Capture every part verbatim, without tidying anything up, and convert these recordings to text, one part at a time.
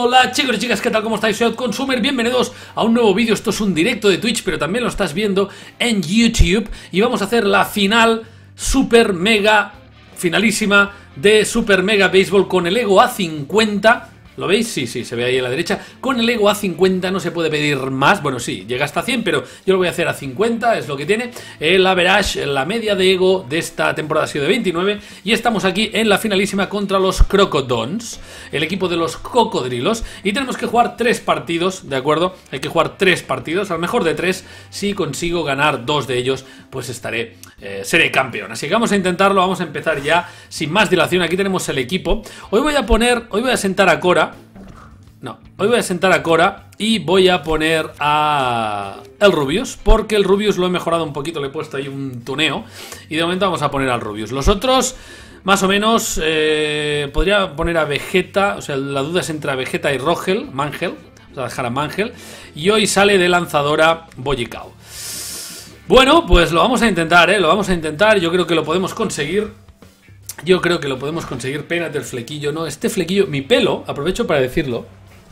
Hola chicos y chicas, ¿qué tal? ¿Cómo estáis? Soy Consumer, bienvenidos a un nuevo vídeo. Esto es un directo de Twitch, pero también lo estás viendo en YouTube. Y vamos a hacer la final super mega, finalísima de Super Mega Baseball con el Ego A cincuenta. ¿Lo veis? Sí, sí, se ve ahí a la derecha. Con el Ego A cincuenta no se puede pedir más. Bueno, sí, llega hasta cien, pero yo lo voy a hacer a cincuenta, es lo que tiene. El average, la media de Ego de esta temporada ha sido de veintinueve. Y estamos aquí en la finalísima contra los Crocodons, el equipo de los cocodrilos. Y tenemos que jugar tres partidos, ¿de acuerdo? Hay que jugar tres partidos, al mejor de tres. Si consigo ganar dos de ellos, pues estaré, eh, seré campeón. Así que vamos a intentarlo, vamos a empezar ya sin más dilación. Aquí tenemos el equipo. Hoy voy a poner, hoy voy a sentar a Cora. No, hoy voy a sentar a Cora y voy a poner a el Rubius, porque el Rubius lo he mejorado un poquito, le he puesto ahí un tuneo. Y de momento vamos a poner al Rubius. Los otros, más o menos, eh, podría poner a Vegeta. O sea, la duda es entre Vegeta y Rogel, Mangel. Vamos a dejar a Mangel. Y hoy sale de lanzadora Bollicao. Bueno, pues lo vamos a intentar, ¿eh? Lo vamos a intentar, yo creo que lo podemos conseguir. Yo creo que lo podemos conseguir. Pénate el flequillo, ¿no? Este flequillo, mi pelo, aprovecho para decirlo.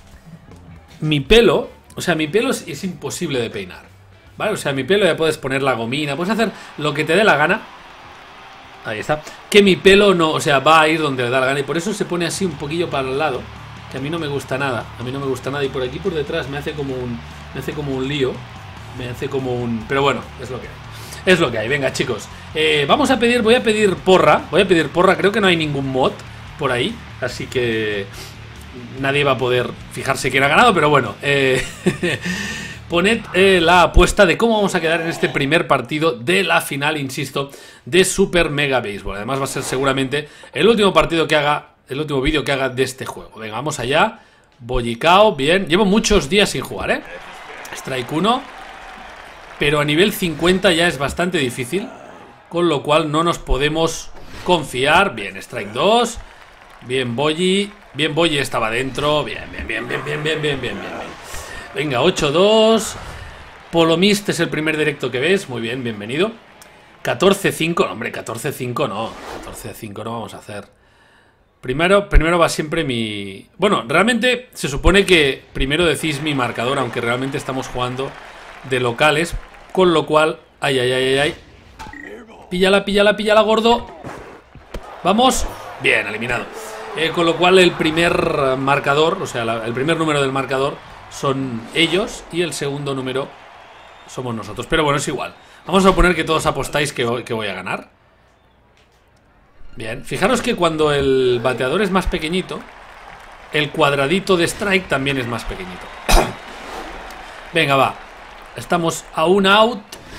Mi pelo, o sea, mi pelo es, es imposible de peinar, ¿vale? O sea, mi pelo ya puedes poner la gomina, puedes hacer lo que te dé la gana. Ahí está. Que mi pelo no, o sea, va a ir donde le da la gana. Y por eso se pone así un poquillo para el lado, que a mí no me gusta nada. A mí no me gusta nada. Y por aquí por detrás me hace como un, me hace como un lío. Me hace como un... Pero bueno, es lo que hay. Es lo que hay. Venga, chicos. Eh, vamos a pedir, voy a pedir porra. Voy a pedir porra. Creo que no hay ningún mod por ahí. Así que... nadie va a poder fijarse quién ha ganado, pero bueno, eh, poned eh, la apuesta de cómo vamos a quedar en este primer partido de la final, insisto, de Super Mega Baseball. Además va a ser seguramente el último partido que haga, el último vídeo que haga de este juego. Venga, vamos allá. Bollicao, bien. Llevo muchos días sin jugar, ¿eh? Strike uno. Pero a nivel cincuenta ya es bastante difícil, con lo cual no nos podemos confiar. Bien, Strike dos. Bien, Bolli. Bien, Bolli estaba dentro. Bien, bien, bien, bien, bien, bien, bien, bien, bien. Venga, ocho dos. Polomist es el primer directo que ves. Muy bien, bienvenido. catorce cinco. No, hombre, catorce cinco no. catorce cinco no vamos a hacer. Primero, primero va siempre mi... Bueno, realmente se supone que primero decís mi marcador, aunque realmente estamos jugando de locales. Con lo cual... Ay, ay, ay, ay, ay. Píllala, píllala, píllala, gordo. Vamos. Bien, eliminado. Eh, con lo cual el primer marcador, o sea, la, el primer número del marcador son ellos y el segundo número somos nosotros. Pero bueno, es igual. Vamos a suponer que todos apostáis que, que voy a ganar. Bien, fijaros que cuando el bateador es más pequeñito, el cuadradito de strike también es más pequeñito. Venga, va. Estamos a un out.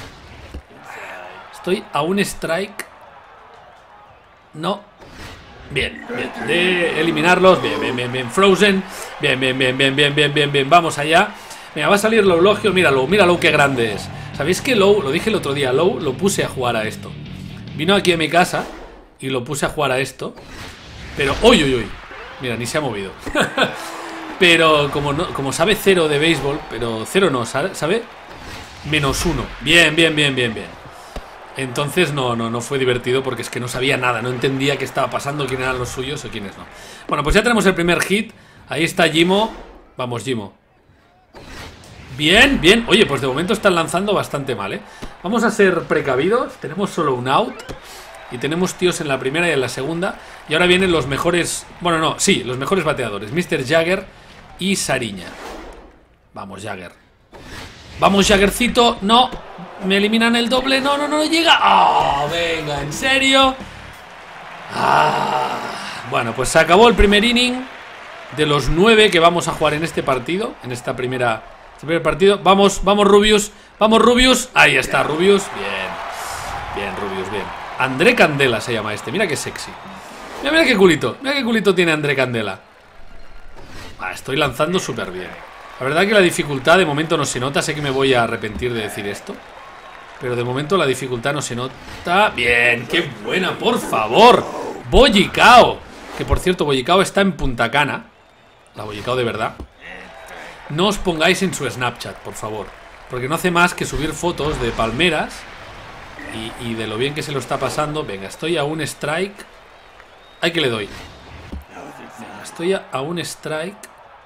Estoy a un strike. No. Bien, bien, de eliminarlos. Bien, bien, bien, bien, Frozen. Bien, bien, bien, bien, bien, bien, bien, bien. Vamos allá. Venga, va a salir Low Logio. Míralo, míralo qué grande es. ¿Sabéis que Low, lo dije el otro día, Low lo puse a jugar a esto? Vino aquí a mi casa y lo puse a jugar a esto. Pero, uy, uy, uy. Mira, ni se ha movido. Pero como no, como sabe cero de béisbol, pero cero no, ¿sabe? Menos uno. Bien, bien, bien, bien, bien. Entonces no, no, no fue divertido porque es que no sabía nada, no entendía qué estaba pasando, quién eran los suyos o quiénes no. Bueno, pues ya tenemos el primer hit. Ahí está Jimo. Vamos, Jimo. Bien, bien. Oye, pues de momento están lanzando bastante mal, ¿eh? Vamos a ser precavidos. Tenemos solo un out. Y tenemos tíos en la primera y en la segunda. Y ahora vienen los mejores... Bueno, no, sí, los mejores bateadores. mister Jagger y Sariña. Vamos, Jagger. Vamos, Jaggercito. No. Me eliminan el doble. No, no, no llega. Oh, venga, ¿en serio? Ah. Bueno, pues se acabó el primer inning de los nueve que vamos a jugar en este partido. En esta primera... Este primer partido. Vamos, vamos, Rubius. Vamos, Rubius. Ahí está, Rubius. Bien. Bien, Rubius, bien. André Candela se llama este. Mira qué sexy. Mira, mira qué culito. Mira qué culito tiene André Candela. Ah, estoy lanzando súper bien. La verdad que la dificultad de momento no se nota. Sé que me voy a arrepentir de decir esto, pero de momento la dificultad no se nota. Bien, qué buena, por favor. Bollicao. Que por cierto, Bollicao está en Punta Cana. La Bollicao de verdad. No os pongáis en su Snapchat, por favor, porque no hace más que subir fotos de palmeras y, y de lo bien que se lo está pasando. Venga, estoy a un strike. Ay, que le doy. Venga, estoy a, a un strike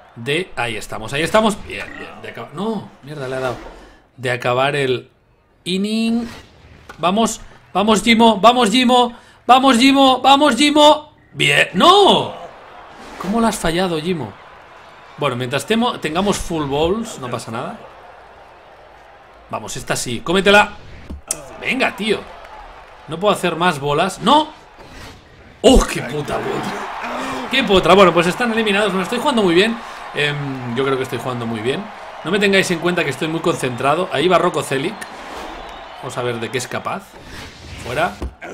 de... Ahí estamos, ahí estamos. Bien, bien. De acabar... No, mierda, le ha dado. De acabar el inning. Vamos, vamos, Jimo, vamos, Jimo. Vamos, Jimo, vamos, Jimo. Bien, ¡no! ¿Cómo lo has fallado, Jimo? Bueno, mientras temo, tengamos full balls, no pasa nada. Vamos, esta sí, cómetela. Venga, tío. No puedo hacer más bolas. ¡No! ¡Oh, qué puta bola! ¡Qué potra! Bueno, pues están eliminados. Me estoy jugando muy bien. eh, Yo creo que estoy jugando muy bien. No me tengáis en cuenta que estoy muy concentrado. Ahí va Rocco Celic. Vamos a ver de qué es capaz. Fuera.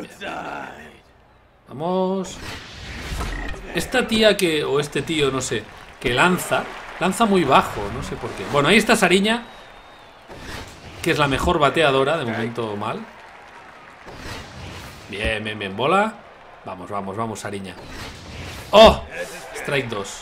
Vamos. Esta tía que... O este tío, no sé. Que lanza. Lanza muy bajo, no sé por qué. Bueno, ahí está Sariña, que es la mejor bateadora. De momento mal. Bien, bien, bien. Bola. Vamos, vamos, vamos, Sariña. ¡Oh! Strike dos.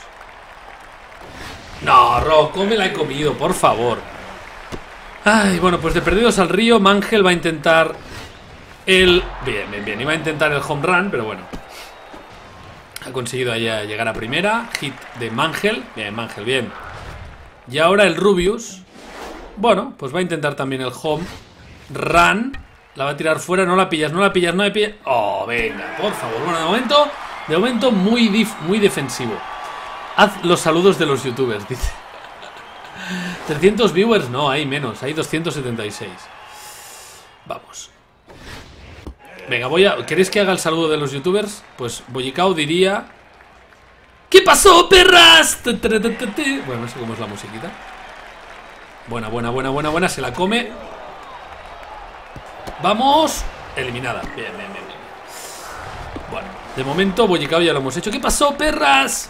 No, Rocco, me la he comido, por favor. Ay, bueno, pues de perdidos al río, Mangel va a intentar el... Bien, bien, bien. Iba a intentar el home run, pero bueno. Ha conseguido allá llegar a primera. Hit de Mangel. Bien, Mangel, bien. Y ahora el Rubius. Bueno, pues va a intentar también el home run. La va a tirar fuera, no la pillas, no la pillas, no la pillas. Oh, venga, por favor. Bueno, de momento, de momento muy, dif muy defensivo. Haz los saludos de los youtubers, dice. trescientos viewers, no, hay menos, hay doscientos setenta y seis. Vamos. Venga, voy a... ¿Queréis que haga el saludo de los youtubers? Pues Boyicao diría... ¿Qué pasó, perras? Bueno, no sé cómo es la musiquita. Buena, buena, buena, buena, buena. Se la come. Vamos. Eliminada. Bien, bien, bien, bien. Bueno, de momento Boyicao ya lo hemos hecho. ¿Qué pasó, perras?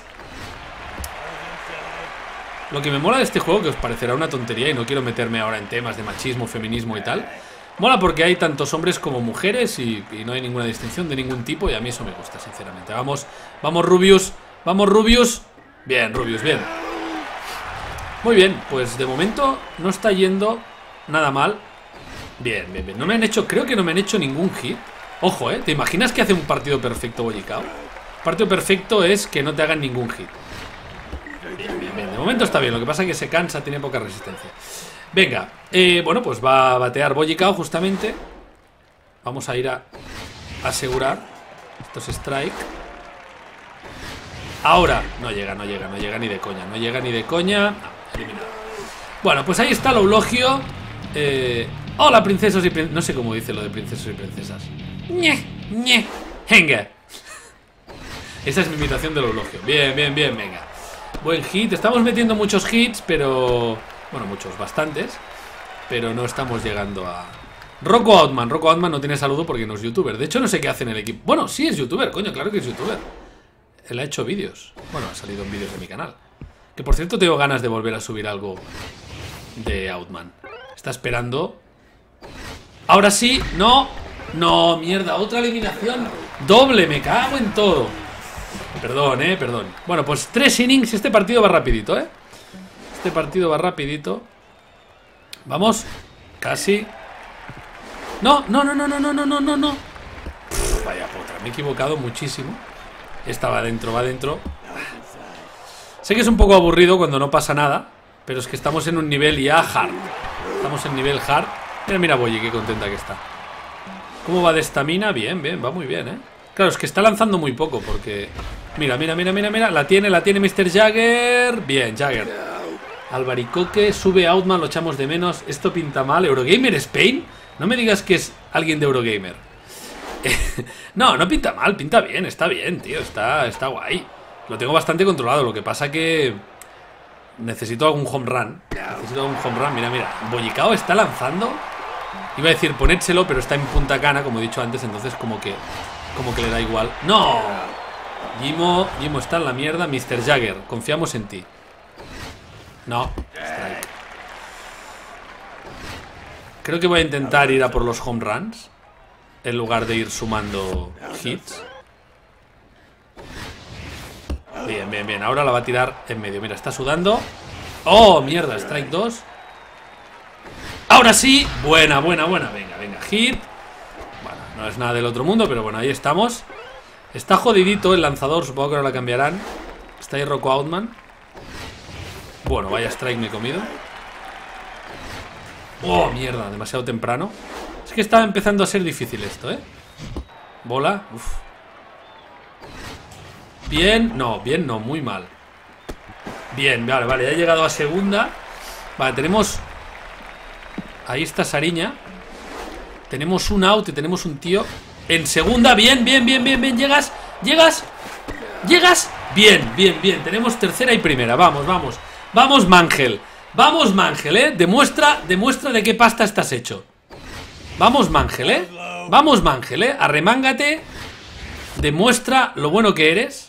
Lo que me mola de este juego, que os parecerá una tontería y no quiero meterme ahora en temas de machismo, feminismo y tal, mola porque hay tantos hombres como mujeres y, y no hay ninguna distinción de ningún tipo y a mí eso me gusta, sinceramente. Vamos, vamos Rubius, vamos Rubius. Bien, Rubius, bien. Muy bien, pues de momento no está yendo nada mal. Bien, bien, bien. No me han hecho, creo que no me han hecho ningún hit. Ojo, ¿eh? ¿Te imaginas que hace un partido perfecto Boyicao? Partido perfecto es que no te hagan ningún hit. Bien, bien, bien. De momento está bien, lo que pasa es que se cansa, tiene poca resistencia. Venga, eh, bueno, pues va a batear Boyicao justamente. Vamos a ir a asegurar. Esto es strike. Ahora, no llega, no llega, no llega ni de coña. No llega ni de coña. No, eliminado. Bueno, pues ahí está el eulogio. eh, Hola, princesos y princesas. No sé cómo dice lo de princesos y princesas. Ñe, ñe, venga. Esa es mi imitación del eulogio. Bien, bien, bien, venga. Buen hit, estamos metiendo muchos hits, pero... Bueno, muchos, bastantes. Pero no estamos llegando a... Rocco Outman, Rocco Outman no tiene saludo porque no es youtuber. De hecho no sé qué hace en el equipo. Bueno, sí es youtuber, coño, claro que es youtuber. Él ha hecho vídeos. Bueno, ha salido en vídeos de mi canal. Que por cierto tengo ganas de volver a subir algo de Outman. Está esperando. Ahora sí, no. No, mierda, otra eliminación doble, me cago en todo. Perdón, eh, perdón. Bueno, pues tres innings, este partido va rapidito, eh. Este partido va rapidito. Vamos, casi. No, no, no, no, no, no, no, no, no, no. Pff, vaya potra, me he equivocado muchísimo. Esta va adentro, va adentro. Sé que es un poco aburrido cuando no pasa nada, pero es que estamos en un nivel ya hard. Estamos en nivel hard. Mira, mira, Boyi, qué contenta que está. ¿Cómo va de estamina? Bien, bien, va muy bien, eh. Claro, es que está lanzando muy poco porque... Mira, mira, mira, mira, mira. La tiene, la tiene mister Jagger. Bien, Jagger. Albaricoque, sube Outman, lo echamos de menos. Esto pinta mal. ¿Eurogamer Spain? No me digas que es alguien de Eurogamer. No, no pinta mal, pinta bien, está bien, tío. Está, está guay. Lo tengo bastante controlado. Lo que pasa que... necesito algún home run. Necesito algún home run. Mira, mira. Boyicao está lanzando. Iba a decir ponérselo, pero está en punta cana, como he dicho antes. Entonces como que... como que le da igual. ¡No! Jimo, Jimo está en la mierda. mister Jagger, confiamos en ti. No, strike. Creo que voy a intentar ir a por los home runs en lugar de ir sumando hits. Bien, bien, bien. Ahora la va a tirar en medio. Mira, está sudando. ¡Oh, mierda! Strike dos. Ahora sí. Buena, buena, buena. Venga, venga. Hit. Bueno, no es nada del otro mundo, pero bueno, ahí estamos. Está jodidito el lanzador. Supongo que ahora la cambiarán. Está ahí Rocco Outman. Bueno, vaya strike me he comido. Oh, mierda, demasiado temprano. Es que estaba empezando a ser difícil esto, ¿eh? Bola, uf. Bien, no, bien no, muy mal. Bien, vale, vale, ya he llegado a segunda. Vale, tenemos... Ahí está Sariña. Tenemos un out y tenemos un tío en segunda, bien, bien, bien, bien, bien. Llegas, llegas, llegas. Bien, bien, bien, tenemos tercera y primera. Vamos, vamos, vamos Mangel. Vamos Mangel, eh, demuestra, demuestra de qué pasta estás hecho. Vamos Mangel, eh Vamos Mangel, eh, arremángate. Demuestra lo bueno que eres.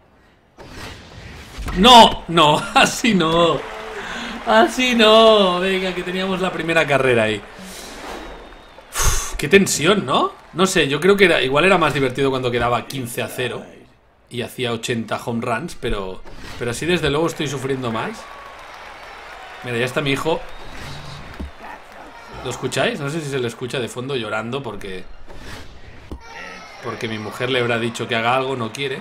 No, no, así no. Así no. Venga, que teníamos la primera carrera ahí. Uf, qué tensión, ¿no? No sé, yo creo que era, igual era más divertido cuando quedaba quince a cero y hacía ochenta home runs, pero, pero así desde luego estoy sufriendo más. Mira, ya está mi hijo. ¿Lo escucháis? No sé si se le escucha de fondo llorando porque... Porque mi mujer le habrá dicho que haga algo, no quiere.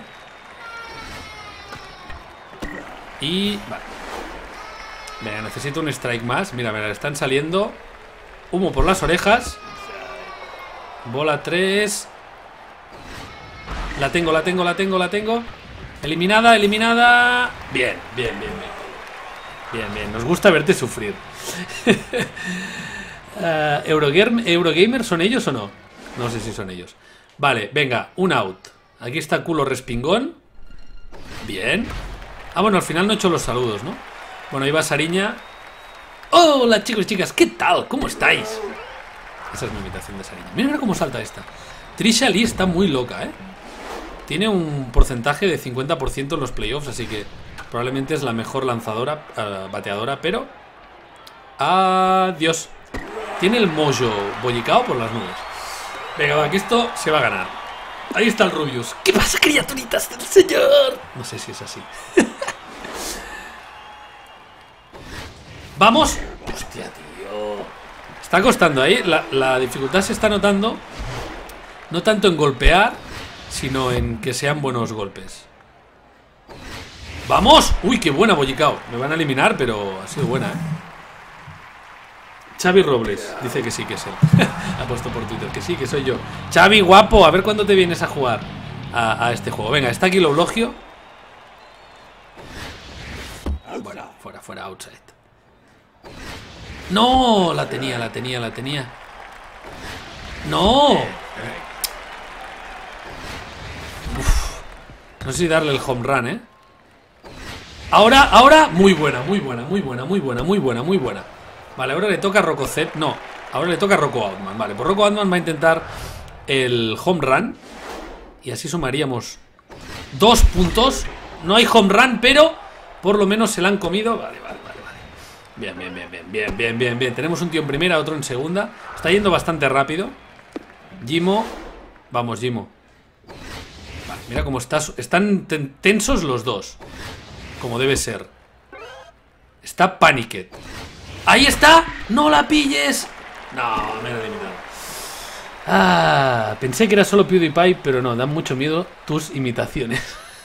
Y... Vale. Venga, necesito un strike más. Mira, mira, le están saliendo humo por las orejas. Bola tres. La tengo, la tengo, la tengo, la tengo. Eliminada, eliminada. Bien, bien, bien, bien. Bien, bien, nos gusta verte sufrir. uh, Eurogamer, Eurogamer, ¿son ellos o no? No sé si son ellos. Vale, venga, un out. Aquí está culo respingón. Bien. Ah, bueno, al final no he hecho los saludos, ¿no? Bueno, ahí va Sariña. Hola chicos y chicas, ¿qué tal? ¿Cómo estáis? Esa es mi imitación de Sariña. Mira, mira cómo salta esta. Trisha Lee está muy loca, ¿eh? Tiene un porcentaje de cincuenta por ciento en los playoffs, así que probablemente es la mejor lanzadora, uh, bateadora, pero... Adiós. Tiene el mojo bollicao por las nubes. Venga, va, que esto se va a ganar. Ahí está el Rubius. ¿Qué pasa, criaturitas del señor? No sé si es así. Vamos. Hostia, tío. Está costando ahí. La, la dificultad se está notando. No tanto en golpear, sino en que sean buenos golpes. ¡Vamos! ¡Uy, qué buena, bollicao! Me van a eliminar, pero ha sido buena, ¿eh? Xavi Robles dice que sí, que es él. Ha puesto por Twitter que sí, que soy yo. Xavi, guapo, a ver cuándo te vienes a jugar a, a este juego. Venga, está aquí el eulogio. Bueno, fuera, fuera, outside. No, la tenía, la tenía, la tenía. No. Uf. No sé si darle el home run, ¿eh? Ahora, ahora, muy buena, muy buena, muy buena, muy buena, muy buena, muy buena. Vale, ahora le toca a Rococet. No, ahora le toca a Rocco Outman. Vale, pues Rocco Outman va a intentar el home run. Y así sumaríamos dos puntos. No hay home run, pero por lo menos se la han comido. Vale, vale, vale, vale. Bien, bien, bien, bien, bien, bien, bien, bien. Tenemos un tío en primera, otro en segunda. Está yendo bastante rápido. Jimo. Vamos, Jimo. Vale, mira cómo estás. Están tensos los dos. Como debe ser. Está Paniquet. ¡Ahí está! ¡No la pilles! No, me han eliminado. Ah, pensé que era solo PewDiePie, pero no, dan mucho miedo tus imitaciones.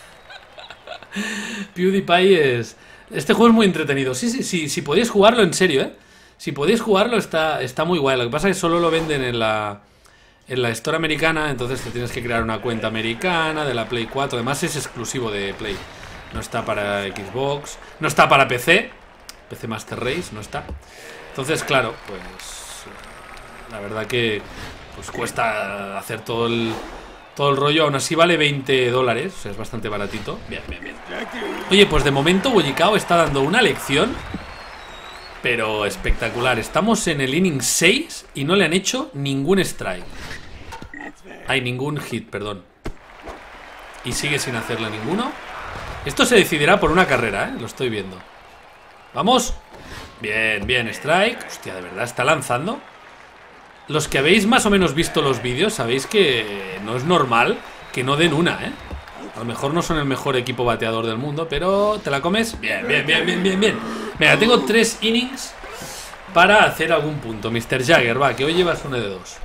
PewDiePie es... Este juego es muy entretenido. Sí, sí, sí, si podéis jugarlo en serio, ¿eh? Si podéis jugarlo está, está muy guay. Lo que pasa es que solo lo venden en la... En la Store americana, entonces te tienes que crear una cuenta americana de la Play cuatro. Además es exclusivo de Play. No está para Xbox. No está para P C. P C Master Race, no está. Entonces, claro, pues la verdad que pues cuesta hacer todo el todo el rollo. Aún así vale veinte dólares, o sea, es bastante baratito. Bien, bien, bien. Oye, pues de momento bollicao está dando una lección, pero espectacular. Estamos en el inning seis y no le han hecho ningún strike. Hay ningún hit, perdón. Y sigue sin hacerle ninguno. Esto se decidirá por una carrera, ¿eh? Lo estoy viendo. Vamos. Bien, bien, strike. Hostia, de verdad, está lanzando. Los que habéis más o menos visto los vídeos sabéis que no es normal que no den una, ¿eh? A lo mejor no son el mejor equipo bateador del mundo, pero ¿te la comes? Bien, bien, bien, bien, bien, bien. Venga, tengo tres innings para hacer algún punto. mister Jagger, va, que hoy llevas uno de dos.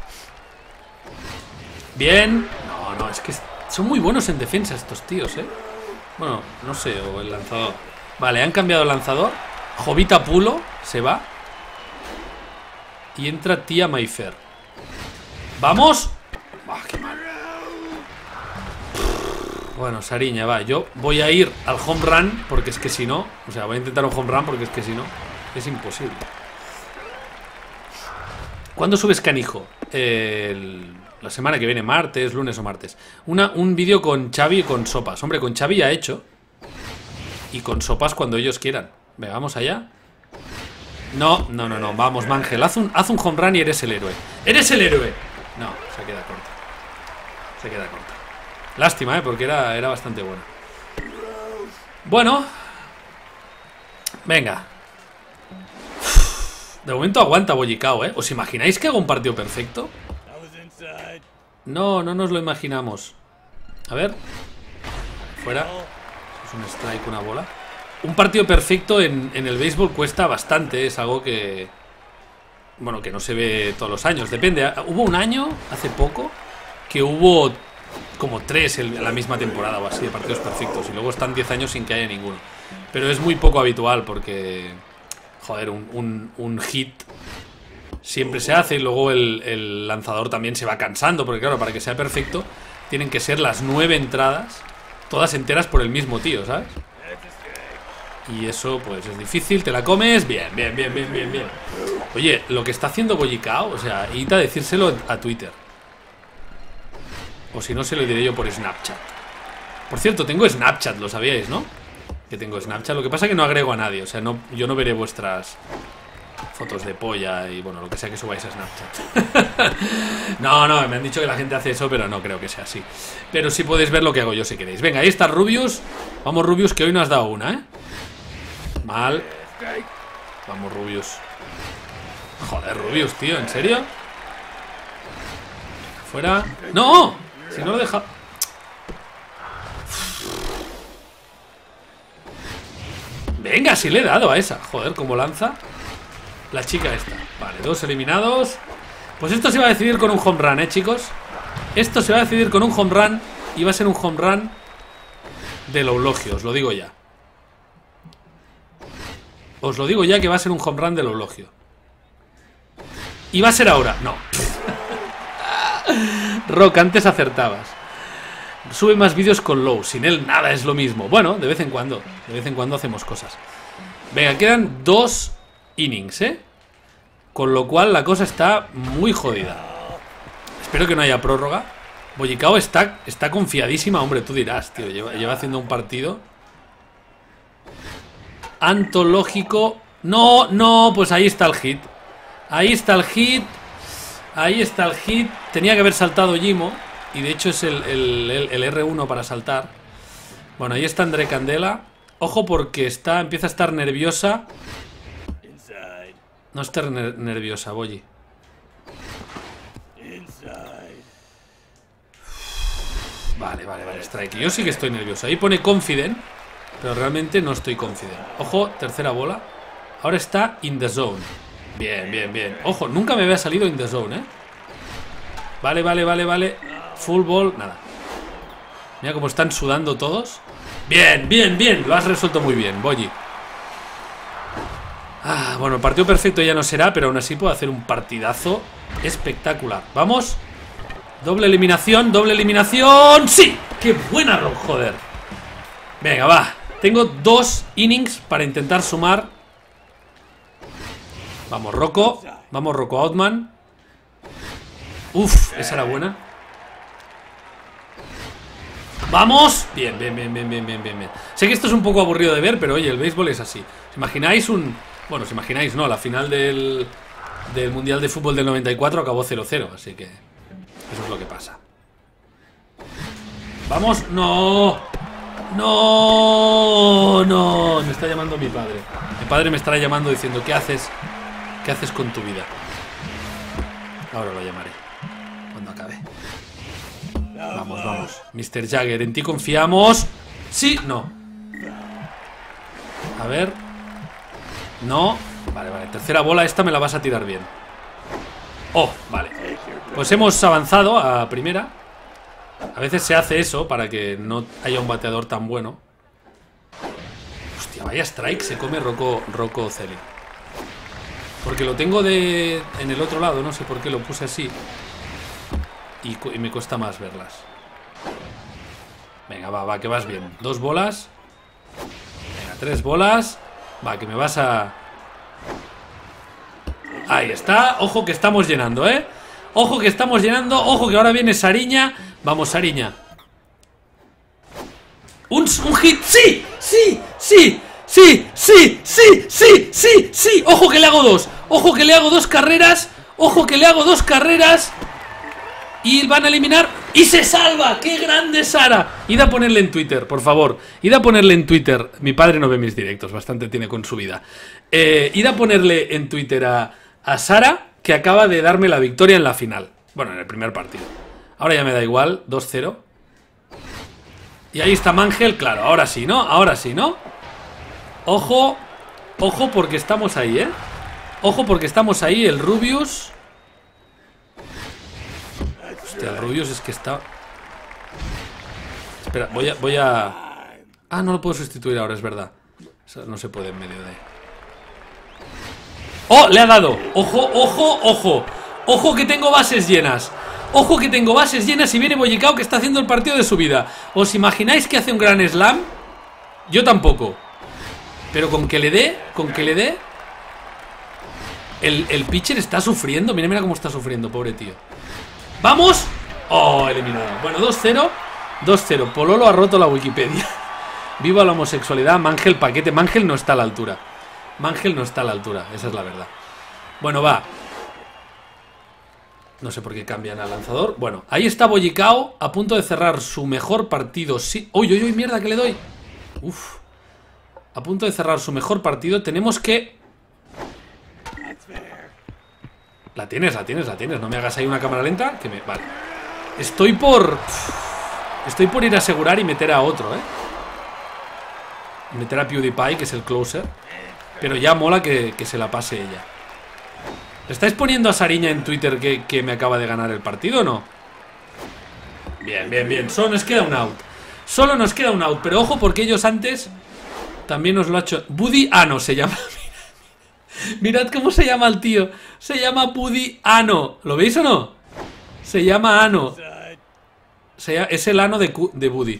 Bien. No, no, es que son muy buenos en defensa estos tíos, ¿eh? Bueno, no sé, o el lanzador. Vale, han cambiado el lanzador. Jovita Pulo se va. Y entra Tía Mayfair. ¡Vamos! ¡Ah, qué mal! Bueno, Sariña, va. Yo voy a ir al home run, porque es que si no... O sea, voy a intentar un home run porque es que si no... Es imposible. ¿Cuándo subes Canijo? El... La semana que viene, martes, lunes o martes. Una, un vídeo con Xavi y con Sopas. Hombre, con Xavi ya he hecho. Y con Sopas cuando ellos quieran. Venga, vamos allá. No, no, no, no. Vamos, Mangel. Haz un, haz un home run y eres el héroe. ¡Eres el héroe! No, se queda corta. Se queda corta. Lástima, ¿eh? Porque era, era bastante buena. Bueno. Venga. De momento aguanta Bollicao, ¿eh? ¿Os imagináis que hago un partido perfecto? No, no nos lo imaginamos. A ver. Fuera. Es un strike, una bola. Un partido perfecto en, en el béisbol cuesta bastante. Es algo que... Bueno, que no se ve todos los años. Depende. Hubo un año, hace poco, que hubo como tres en la misma temporada o así de partidos perfectos. Y luego están diez años sin que haya ninguno. Pero es muy poco habitual porque... Joder, un, un, un hit siempre se hace y luego el, el lanzador también se va cansando. Porque claro, para que sea perfecto tienen que ser las nueve entradas, todas enteras por el mismo tío, ¿sabes? Y eso pues es difícil, te la comes. Bien, bien, bien, bien, bien, bien. Oye, lo que está haciendo Bollicao, o sea, ita decírselo a Twitter. O si no, se lo diré yo por Snapchat. Por cierto, tengo Snapchat, lo sabíais, ¿no? Que tengo Snapchat, lo que pasa es que no agrego a nadie. O sea, no, yo no veré vuestras fotos de polla y bueno, lo que sea que subáis a Snapchat. No, no, me han dicho que la gente hace eso, pero no creo que sea así. Pero sí podéis ver lo que hago yo si queréis. Venga, ahí está Rubius. Vamos, Rubius, que hoy no has dado una, ¿eh? Mal. Vamos, Rubius. Joder, Rubius, tío, ¿en serio? Fuera. ¡No! Si no lo deja... Venga, sí le he dado a esa. Joder, cómo lanza la chica esta. Vale, dos eliminados. Pues esto se va a decidir con un home run, ¿eh, chicos? Esto se va a decidir con un home run. Y va a ser un home run del eulogio, os lo digo ya. Os lo digo ya que va a ser un home run del eulogio. Y va a ser ahora. No. Rock, antes acertabas. Sube más vídeos con Low. Sin él nada es lo mismo. Bueno, de vez en cuando. De vez en cuando hacemos cosas. Venga, quedan dos innings, ¿eh? Con lo cual la cosa está muy jodida. Espero que no haya prórroga. Bollicao está, está confiadísima. Hombre, tú dirás, tío. Lleva, lleva haciendo un partido antológico. No, no, pues ahí está el hit. Ahí está el hit. Ahí está el hit. Tenía que haber saltado Jimo. Y de hecho es el, el, el, el erre uno para saltar. Bueno, ahí está André Candela. Ojo porque está, empieza a estar nerviosa. No estar ner nerviosa, Bolli. Vale, vale, vale, strike. Yo sí que estoy nervioso. Ahí pone confident, pero realmente no estoy confident. Ojo, tercera bola. Ahora está in the zone. Bien, bien, bien. Ojo, nunca me había salido in the zone, ¿eh? Vale, vale, vale, vale. Full ball, nada. Mira cómo están sudando todos. Bien, bien, bien. Lo has resuelto muy bien, Bolli. Ah, bueno, el partido perfecto ya no será, pero aún así puedo hacer un partidazo espectacular. Vamos. Doble eliminación, doble eliminación. ¡Sí! ¡Qué buena, Rock! Joder. Venga, va. Tengo dos innings para intentar sumar. Vamos, Rocco. Vamos, Rocco Outman. Uf, esa era buena. ¡Vamos! Bien, bien, bien, bien, bien, bien, bien, bien. Sé que esto es un poco aburrido de ver, pero oye, el béisbol es así. ¿Os imagináis un... Bueno, os imagináis, no, la final del... del Mundial de Fútbol del noventa y cuatro acabó cero cero, así que... Eso es lo que pasa. ¡Vamos! ¡No! ¡No! ¡No! Me está llamando mi padre. Mi padre me estará llamando diciendo ¿qué haces? ¿Qué haces con tu vida? Ahora lo llamaré cuando acabe. Vamos, vamos. mister Jagger, en ti confiamos. Sí, no. A ver. No. Vale, vale. Tercera bola, esta me la vas a tirar bien. Oh, vale. Pues hemos avanzado a primera. A veces se hace eso para que no haya un bateador tan bueno. Hostia, vaya strike se come Rocco, Rocco Celic. Porque lo tengo de en el otro lado, no sé por qué lo puse así. Y, y me cuesta más verlas. Venga, va, va, que vas bien. Dos bolas. Venga, tres bolas. Va, que me vas a... Ahí está. Ojo que estamos llenando, ¿eh? Ojo que estamos llenando. Ojo que ahora viene Sariña. Vamos, Sariña. Un, un hit. ¡Sí! ¡Sí! ¡Sí! ¡Sí! ¡Sí! ¡Sí! ¡Sí! ¡Sí! ¡Sí! ¡Ojo que le hago dos! ¡Ojo que le hago dos carreras! ¡Ojo que le hago dos carreras! Y van a eliminar. ¡Y se salva! ¡Qué grande Sara! Id a ponerle en Twitter, por favor. Id a ponerle en Twitter. Mi padre no ve mis directos, bastante tiene con su vida. Eh, id a ponerle en Twitter a, a Sara, que acaba de darme la victoria en la final. Bueno, en el primer partido. Ahora ya me da igual, dos cero. Y ahí está Mangel, claro, ahora sí, ¿no? Ahora sí, ¿no? Ojo, ojo porque estamos ahí, ¿eh? Ojo porque estamos ahí, el Rubius. Hostia, el Rubius es que está... Espera, voy a... Voy a... Ah, no lo puedo sustituir ahora, es verdad. Eso no se puede en medio de... ¡Oh! Le ha dado. Ojo, ojo, ojo. Ojo que tengo bases llenas. Ojo que tengo bases llenas y viene Bollicao, que está haciendo el partido de su vida. ¿Os imagináis que hace un gran slam? Yo tampoco. Pero con que le dé, con que le dé... El, el pitcher está sufriendo. Mira, mira cómo está sufriendo, pobre tío. ¡Vamos! ¡Oh, eliminado! Bueno, dos cero. dos cero. Pololo ha roto la Wikipedia. Viva la homosexualidad. Mangel paquete. Mangel no está a la altura. Mangel no está a la altura. Esa es la verdad. Bueno, va. No sé por qué cambian al lanzador. Bueno, ahí está Bollicao a punto de cerrar su mejor partido. Sí. ¡Uy, uy, uy! ¡Mierda que le doy! Uf. A punto de cerrar su mejor partido. Tenemos que... La tienes, la tienes, la tienes. No me hagas ahí una cámara lenta. Que me... Vale. Estoy por... Estoy por ir a asegurar y meter a otro, ¿eh? Meter a PewDiePie, que es el closer. Pero ya mola que, que se la pase ella. ¿Estáis poniendo a Sariña en Twitter que, que me acaba de ganar el partido o no? Bien, bien, bien. Solo nos queda un out. Solo nos queda un out. Pero ojo porque ellos antes también nos lo ha hecho. Buddy Ano se llama. Mirad cómo se llama el tío. Se llama Buddy Ano. ¿Lo veis o no? Se llama Ano. Se llama, es el ano de, de Buddy.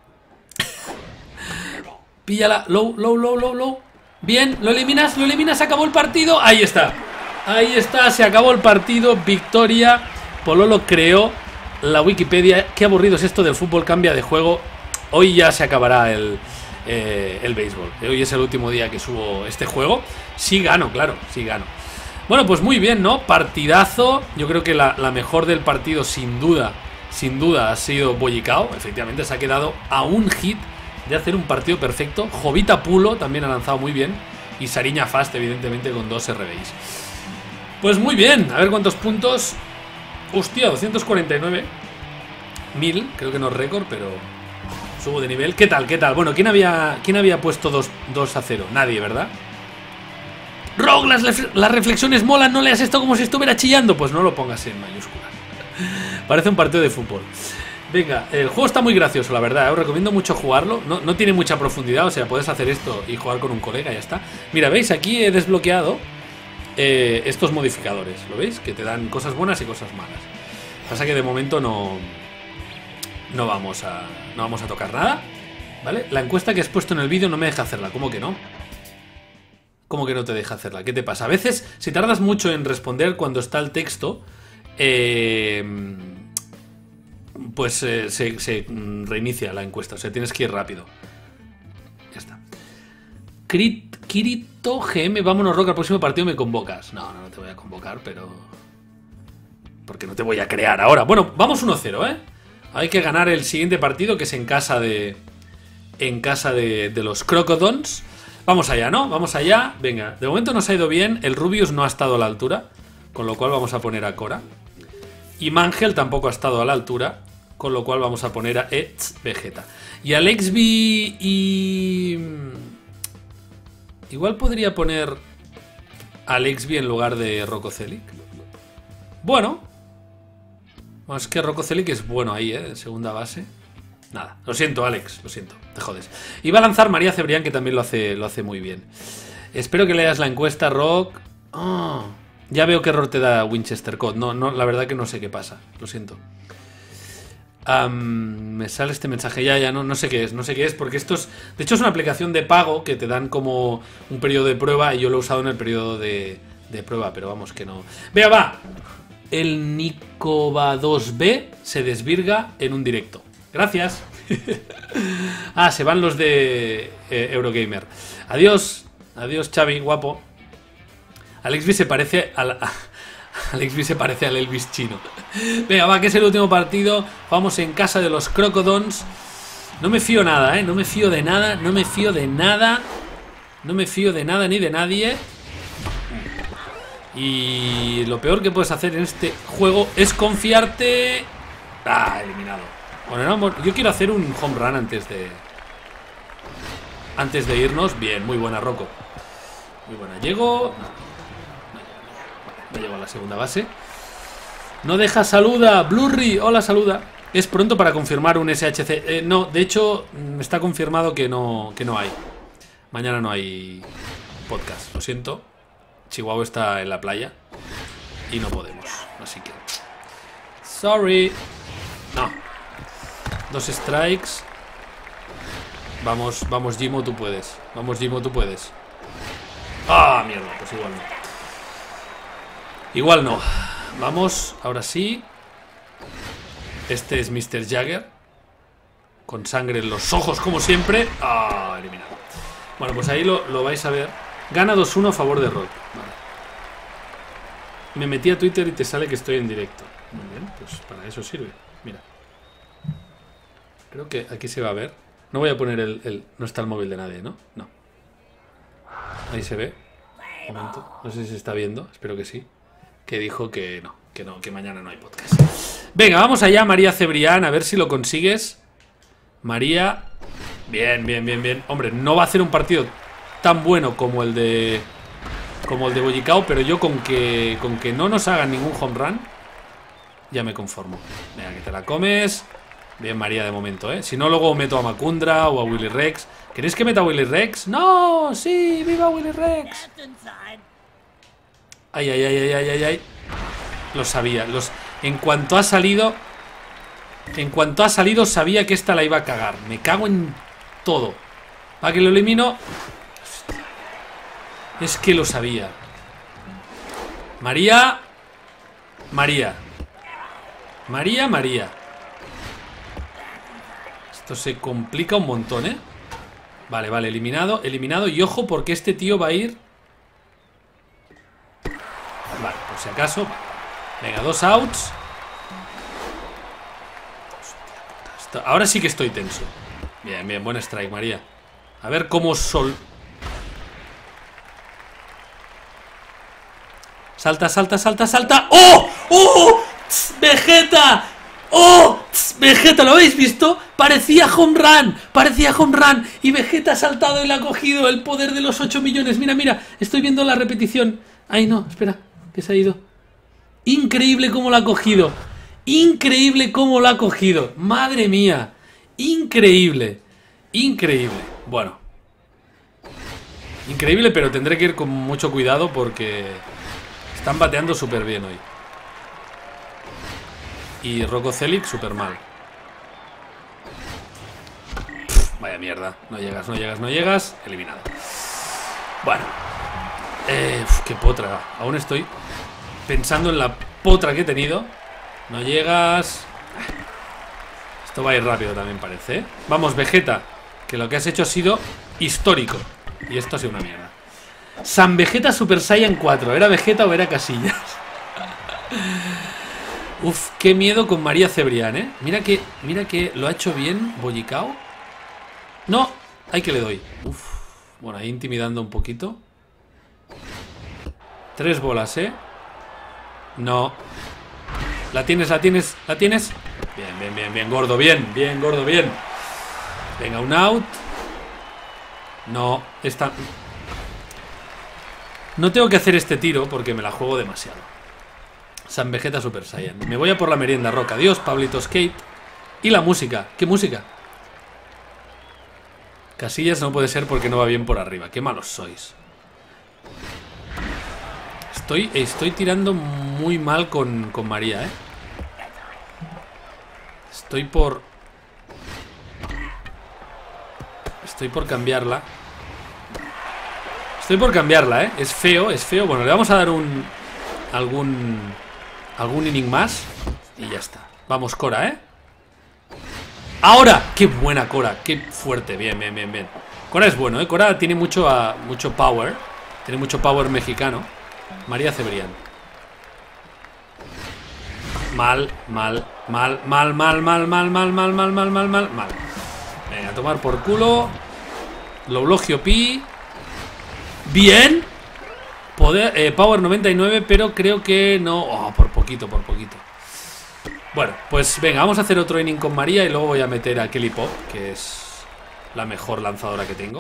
Píllala. Low, low, low, low, low. Bien, lo eliminas, lo eliminas. Acabó el partido. Ahí está. Ahí está, se acabó el partido. Victoria. Pololo creó la Wikipedia. Qué aburrido es esto del fútbol, cambia de juego. Hoy ya se acabará el, eh, el béisbol. Hoy es el último día que subo este juego. Sí gano, claro, sí gano. Bueno, pues muy bien, ¿no? Partidazo. Yo creo que la, la mejor del partido, sin duda, sin duda, ha sido Bollicao. Efectivamente se ha quedado a un hit de hacer un partido perfecto. Jovita Pulo también ha lanzado muy bien. Y Sariña Fast, evidentemente, con dos R B Is. Pues muy bien, a ver cuántos puntos. Hostia, doscientos cuarenta y nueve mil, creo que no es récord, pero subo de nivel. ¿Qué tal? ¿Qué tal? Bueno, ¿quién había, quién había puesto dos a cero? Nadie, ¿verdad? Rogue, las, las reflexiones molan, no leas esto como si estuviera chillando. Pues no lo pongas en mayúsculas. Parece un partido de fútbol. Venga, el juego está muy gracioso, la verdad, ¿eh? Os recomiendo mucho jugarlo. No, no tiene mucha profundidad, o sea, puedes hacer esto y jugar con un colega y ya está. Mira, ¿veis? Aquí he desbloqueado Eh, estos modificadores, ¿lo veis? Que te dan cosas buenas y cosas malas. Pasa que de momento no No vamos a No vamos a tocar nada, ¿vale? La encuesta que has puesto en el vídeo no me deja hacerla. ¿Cómo que no? ¿Cómo que no te deja hacerla? ¿Qué te pasa? A veces, si tardas mucho en responder cuando está el texto, eh, pues eh, se, se reinicia la encuesta. O sea, tienes que ir rápido. Ya está. Crit Kirito G M, vámonos Rock, al próximo partido me convocas. No, no, no te voy a convocar, pero... porque no te voy a crear ahora. Bueno, vamos uno cero, ¿eh? Hay que ganar el siguiente partido, que es en casa de... En casa de, de los Crocodons. Vamos allá, ¿no? Vamos allá. Venga, de momento nos ha ido bien. El Rubius no ha estado a la altura, con lo cual vamos a poner a Cora. Y Mangel tampoco ha estado a la altura, con lo cual vamos a poner a Edge Vegeta. Y Alexby y... igual podría poner a Alexby en lugar de Rocco Celic. Bueno. Bueno, es que Rocco Celic es bueno ahí, ¿eh? De segunda base. Nada, lo siento, Alex, lo siento, te jodes. Iba a lanzar María Cebrián, que también lo hace, lo hace muy bien. Espero que leas la encuesta, Rock. Oh, ya veo qué error te da Winchester Code. No, no, la verdad que no sé qué pasa, lo siento. Um, me sale este mensaje, ya, ya, no, no sé qué es, no sé qué es, porque esto es... De hecho es una aplicación de pago que te dan como un periodo de prueba y yo lo he usado en el periodo de, de prueba, pero vamos que no... Vea, va, el Nicoba dos B se desvirga en un directo. Gracias. Ah, se van los de eh, Eurogamer. Adiós, adiós Xavi, guapo. Alexby se parece al... Alexby se parece al Elvis chino. Venga, va, que es el último partido. Vamos en casa de los Crocodons. No me fío nada, ¿eh? No me fío de nada. No me fío de nada. No me fío de nada ni de nadie. Y lo peor que puedes hacer en este juego es confiarte. Ah, eliminado. Bueno, no, yo quiero hacer un home run antes de... Antes de irnos. Bien, muy buena, Rocco. Muy buena. Llego... No llego a la segunda base. No deja, saluda. Blurry, hola, saluda. Es pronto para confirmar un S H C. Eh, no, de hecho, está confirmado que no, que no hay. Mañana no hay podcast. Lo siento. Chihuahua está en la playa y no podemos. Así que... Sorry. No. Dos strikes. Vamos, vamos, Jimo, tú puedes. Vamos, Jimo, tú puedes. Ah, mierda, pues igual no. Igual no. Vamos, ahora sí. Este es mister Jagger. Con sangre en los ojos, como siempre. Ah, eliminado. Bueno, pues ahí lo, lo vais a ver. Gana dos uno a favor de Rock. Vale. Me metí a Twitter y te sale que estoy en directo. Muy bien, pues para eso sirve. Mira. Creo que aquí se va a ver. No voy a poner el... el no está el móvil de nadie, ¿no? No. Ahí se ve. Un momento. No sé si se está viendo. Espero que sí. Que dijo que no, que no, que mañana no hay podcast. Venga, vamos allá, María Cebrián, a ver si lo consigues. María. Bien, bien, bien, bien. Hombre, no va a hacer un partido tan bueno como el de... Como el de Bollicao, pero yo con que, con que no nos hagan ningún home run, ya me conformo. Venga, que te la comes. Bien, María, de momento, ¿eh? Si no, luego meto a Macundra o a Willy Rex. ¿Queréis que meta a Willy Rex? ¡No! ¡Sí! ¡Viva Willy Rex! Ay, ay, ay, ay, ay, ay, ay. Lo sabía. Los... En cuanto ha salido... En cuanto ha salido, sabía que esta la iba a cagar. Me cago en todo. ¿Para que lo elimino? Hostia. Es que lo sabía. María. María. María, María. Esto se complica un montón, ¿eh? Vale, vale, eliminado. Eliminado. Y ojo, porque este tío va a ir... Vale, por si acaso. Venga, dos outs. Hostia, ahora sí que estoy tenso. Bien, bien, buen strike, María. A ver cómo sol... Salta, salta, salta, salta. ¡Oh! ¡Oh! ¡Tss, Vegeta! ¡Oh! ¡Tss, Vegeta! ¿Lo habéis visto? Parecía home run. Parecía home run. Y Vegeta ha saltado y le ha cogido el poder de los ocho millones. Mira, mira. Estoy viendo la repetición. Ay, no, espera. Que se ha ido. Increíble cómo lo ha cogido. Increíble cómo lo ha cogido. Madre mía. Increíble. Increíble. Bueno. Increíble, pero tendré que ir con mucho cuidado porque están bateando súper bien hoy. Y Rocco Celic súper mal. Pff, vaya mierda. No llegas, no llegas, no llegas. Eliminado. Bueno. Eh, uf, qué potra. Aún estoy pensando en la potra que he tenido. No llegas. Esto va a ir rápido también parece, ¿eh? Vamos, Vegeta, que lo que has hecho ha sido histórico. Y esto ha sido una mierda. San Vegeta Super Saiyan cuatro. ¿Era Vegeta o era Casillas? Uf, qué miedo con María Cebrián, ¿eh? Mira que, mira que lo ha hecho bien Bollicao. No, ahí que le doy. Uf, bueno, ahí intimidando un poquito. Tres bolas, ¿eh? No. La tienes, la tienes, la tienes. Bien, bien, bien, bien, gordo, bien. Bien, gordo, bien. Venga, un out. No, esta... No tengo que hacer este tiro porque me la juego demasiado. San Vegeta Super Saiyan. Me voy a por la merienda, Roca. Adiós, Pablito Skate. Y la música. ¿Qué música? Casillas no puede ser porque no va bien por arriba. Qué malos sois. Estoy, estoy tirando muy mal con, con María, ¿eh? Estoy por... Estoy por cambiarla. Estoy por cambiarla, ¿eh? Es feo, es feo. Bueno, le vamos a dar un... Algún... Algún inning más. Y ya está. Vamos, Cora, ¿eh? ¡Ahora! ¡Qué buena Cora! ¡Qué fuerte! Bien, bien, bien, bien. Cora es bueno, ¿eh? Cora tiene mucho, uh, mucho power. Tiene mucho power mexicano. María Cebrián. Mal, mal, mal, mal, mal, mal, mal, mal, mal, mal, mal, mal, mal, mal. Venga, a tomar por culo. Loulogio Pi. Bien. Poder, eh, power noventa y nueve, pero creo que no. Oh, por poquito, por poquito. Bueno, pues venga, vamos a hacer otro inning con María y luego voy a meter a Kelly Pop, que es la mejor lanzadora que tengo.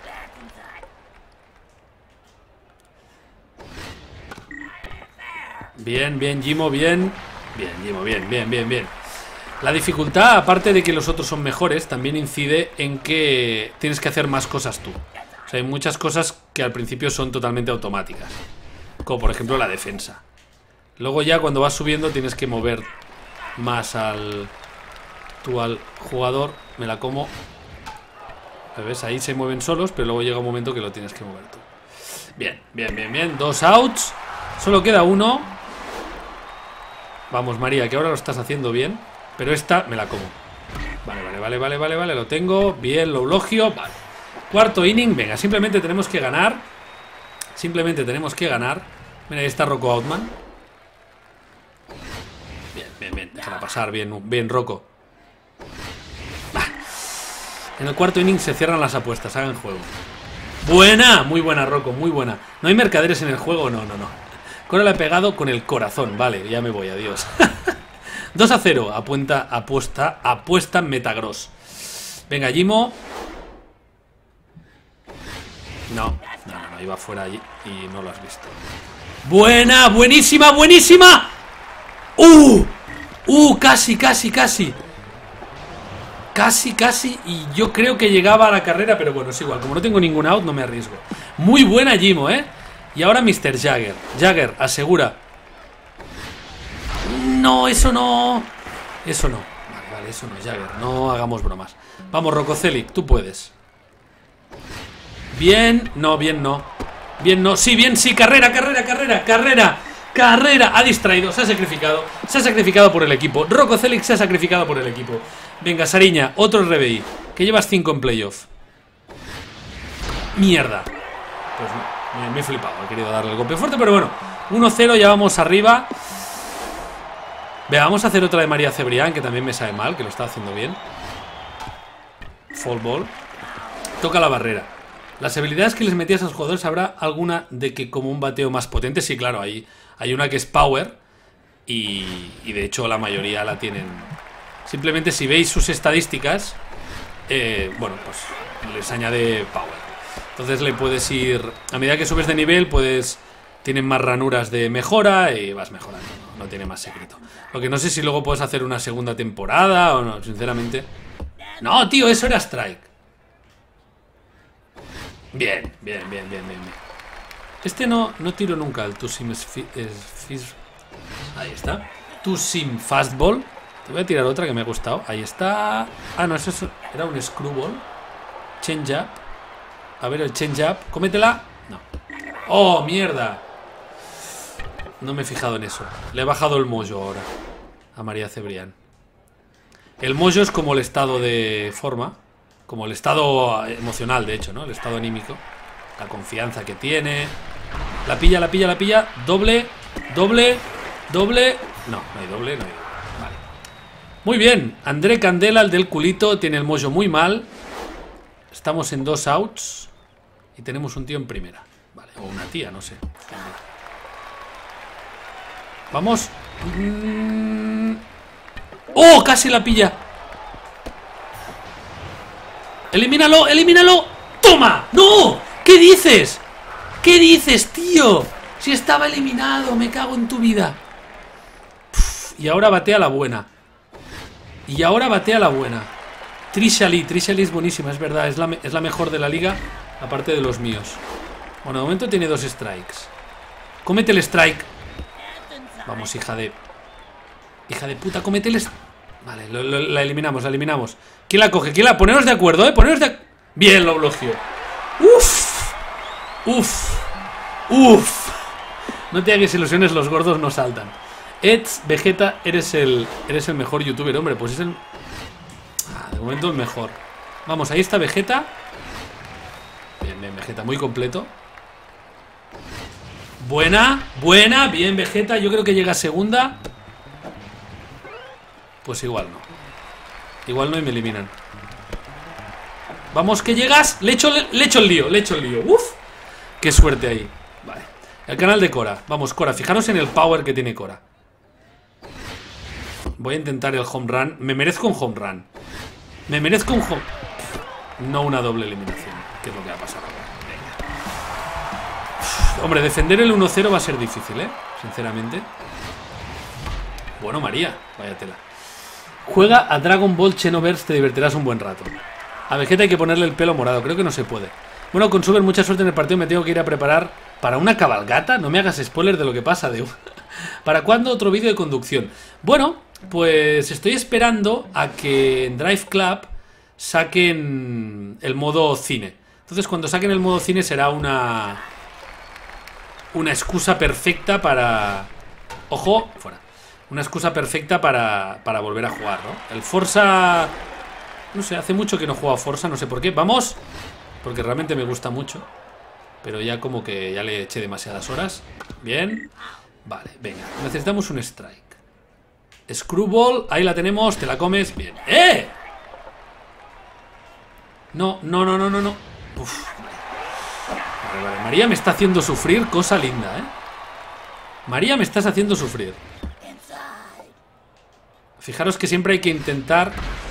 Bien, bien, Jimo, bien. Bien, Jimo, bien, bien, bien, bien. La dificultad, aparte de que los otros son mejores, también incide en que tienes que hacer más cosas tú. O sea, hay muchas cosas que al principio son totalmente automáticas. Como por ejemplo la defensa. Luego ya cuando vas subiendo tienes que mover más al... Tú al jugador. Me la como. ¿Ves? Ahí se mueven solos, pero luego llega un momento que lo tienes que mover tú. Bien, bien, bien, bien. Dos outs. Solo queda uno. Vamos, María, que ahora lo estás haciendo bien. Pero esta me la como. Vale, vale, vale, vale, vale, vale. Lo tengo. Bien, Loulogio. Vale. Cuarto inning. Venga, simplemente tenemos que ganar. Simplemente tenemos que ganar. Mira, ahí está Rocco Outman. Bien, bien, bien. Déjala pasar. Bien, bien, Rocco. Ah. En el cuarto inning se cierran las apuestas. Hagan juego. Buena. Muy buena, Rocco. Muy buena. ¿No hay mercaderes en el juego? No, no, no. Cora le ha pegado con el corazón. Vale, ya me voy. Adiós. dos a cero. Apuesta, apuesta, apuesta Metagross. Venga, Jimo. No, no, no, no, iba fuera allí y no lo has visto. Buena, buenísima, buenísima. Uh, uh, casi, casi, casi. Casi, casi. Y yo creo que llegaba a la carrera, pero bueno, es igual. Como no tengo ningún out, no me arriesgo. Muy buena, Jimo, ¿eh? Y ahora mister Jagger. Jagger, asegura. No, eso no. Eso no. Vale, vale, eso no, Jagger. No hagamos bromas. Vamos, Rococelic, tú puedes. Bien, no, bien no. Bien no, sí, bien, sí, carrera, carrera, carrera, carrera. Carrera, ha distraído, se ha sacrificado. Se ha sacrificado por el equipo. Rococelic se ha sacrificado por el equipo. Venga, Sariña, otro R B I. Que llevas cinco en playoff. Mierda. Pues me, me he flipado, he querido darle el golpe fuerte, pero bueno. uno cero, ya vamos arriba. Venga, vamos a hacer otra de María Cebrián, que también me sabe mal, que lo está haciendo bien. Fall ball. Toca la barrera. Las habilidades que les metías a los jugadores, ¿habrá alguna de que como un bateo más potente? Sí, claro, hay, hay una que es power y, y de hecho la mayoría la tienen. Simplemente si veis sus estadísticas, eh, bueno, pues les añade power. Entonces le puedes ir, a medida que subes de nivel, puedes, tienen más ranuras de mejora y vas mejorando, no, no tiene más secreto. Lo que no sé si luego puedes hacer una segunda temporada o no, sinceramente. No, tío, eso era strike. Bien, bien, bien, bien, bien, bien. Este no, no tiro nunca el Two Sim Fist. Ahí está. Two Sim Fastball. Te voy a tirar otra que me ha gustado. Ahí está. Ah, no, eso era un Screwball. Change up. A ver el change up. Cómetela. No. Oh, mierda. No me he fijado en eso. Le he bajado el mollo ahora a María Cebrián. El mollo es como el estado de forma. Como el estado emocional, de hecho, ¿no? El estado anímico. La confianza que tiene. La pilla, la pilla, la pilla. Doble, doble, doble. No, no hay doble, no hay doble. Vale. Muy bien. André Candela, el del culito, tiene el mollo muy mal. Estamos en dos outs. Y tenemos un tío en primera. Vale, o una tía, no sé. Vamos. ¡Oh! Casi la pilla. ¡Elimínalo! ¡Elimínalo! ¡Toma! ¡No! ¿Qué dices? ¿Qué dices, tío? Si estaba eliminado, me cago en tu vida. Uf, y ahora batea la buena. Y ahora batea la buena. Trisha Lee, Trisha Lee es buenísima, es verdad. Es la, es la mejor de la liga, aparte de los míos. Bueno, de momento tiene dos strikes. Cómete el strike. Vamos, hija de... Hija de puta, cómete el... Vale, lo, lo, la eliminamos, la eliminamos. ¿Quién la coge? ¿Quién la...? Poneros de acuerdo, ¿eh? Poneros de... Bien, lo bloqueó. Uf. Uf. Uf. No te hagas ilusiones, los gordos no saltan. Eds, Vegeta, eres el eres el mejor youtuber, hombre. Pues es el... Ah, de momento el mejor. Vamos, ahí está Vegeta. Bien, bien, Vegeta, muy completo. Buena, buena, bien Vegeta. Yo creo que llega a segunda. Pues igual no. Igual no y me eliminan. Vamos, que llegas. Le echo, le, le echo el lío, le echo el lío. Uf, qué suerte ahí. Vale, el canal de Cora. Vamos, Cora, fijaros en el power que tiene Cora. Voy a intentar el home run. Me merezco un home run. Me merezco un home... No una doble eliminación, que es lo que va a pasar ahora. Uf, hombre, defender el uno cero va a ser difícil, ¿eh? Sinceramente. Bueno, María, vaya tela. Juega a Dragon Ball Xenoverse, te divertirás un buen rato. A Vegeta hay que ponerle el pelo morado, creo que no se puede. Bueno, con Super, mucha suerte en el partido. Me tengo que ir a preparar para una cabalgata. No me hagas spoiler de lo que pasa, de... ¿Para cuándo otro vídeo de conducción? Bueno, pues estoy esperando a que en Drive Club saquen el modo cine. Entonces cuando saquen el modo cine será una... Una excusa perfecta para... Ojo, fuera. Una excusa perfecta para, para volver a jugar, ¿no? El Forza... No sé, hace mucho que no juego a Forza, no sé por qué. ¡Vamos! Porque realmente me gusta mucho. Pero ya como que ya le eché demasiadas horas. Bien. Vale, venga. Necesitamos un strike. Screwball, ahí la tenemos, te la comes. Bien. ¡Eh! No, no, no, no, no, no. Uf. Vale, vale. María me está haciendo sufrir, cosa linda, ¿eh? María, me estás haciendo sufrir. Fijaros que siempre hay que intentar...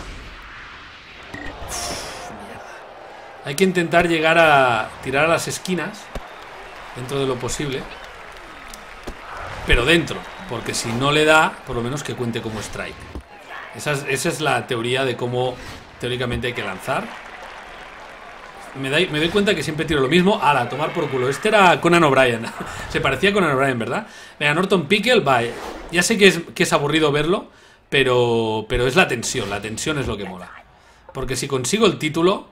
Uf, mierda. Hay que intentar llegar a tirar a las esquinas dentro de lo posible. Pero dentro, porque si no le da, por lo menos que cuente como strike. Esa es, esa es la teoría de cómo teóricamente hay que lanzar. Me, da, me doy cuenta que siempre tiro lo mismo. A la tomar por culo. Este era Conan O'Brien. Se parecía a Conan O'Brien, ¿verdad? Venga, Norton Pickle, bye. Ya sé que es, que es aburrido verlo, pero, pero es la tensión. La tensión es lo que mola. Porque si consigo el título,